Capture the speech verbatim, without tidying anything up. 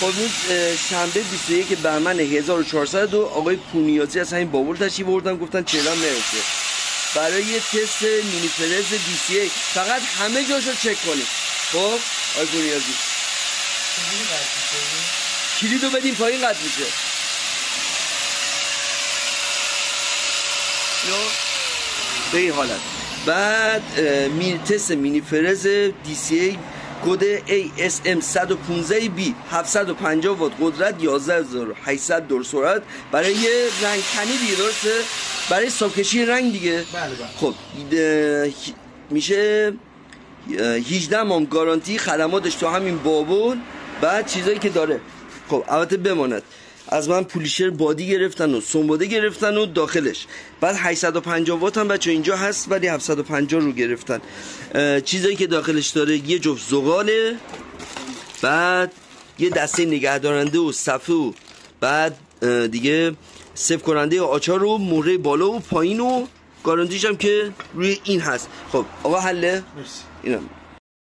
خب این شنبه بیست و یک بهمن هزار و چهارصد و دو آقای پونیازی از همین بابل تشریف آوردن، گفتن چهلم نرسه برای تست مینی فرز دی سی ای. فقط همه جاشو چک کنید. خب آقای پونیازی کلیدو بدیم پایین قطع میشه. به این حالت بعد می تست مینی فرز دی سی ای کد ای اس ام صد و پانزده بی هفتصد و پنجاه وات قدرت یازده هزار و هشتصد دور سرعت برای رنگ کنی دیگه، درسته؟ برای سابکشی رنگ دیگه. بله بله. خب میشه هجده ماه گارانتی خدماتش تو همین بابل. بعد چیزایی که داره خب البته بماند، از من پولیشر بادی گرفتن و سنباده گرفتن و داخلش. بعد هشتصد و پنجاه وات هم بچه اینجا هست ولی هفتصد و پنجاه رو گرفتن. چیزایی که داخلش داره یه جفت زغاله، بعد یه دسته نگهدارنده و صفحه و بعد دیگه سیف کننده آچار و مهره بالا و پایین و گارانتیش هم که روی این هست. خب آقا حله؟ مرسی. اینم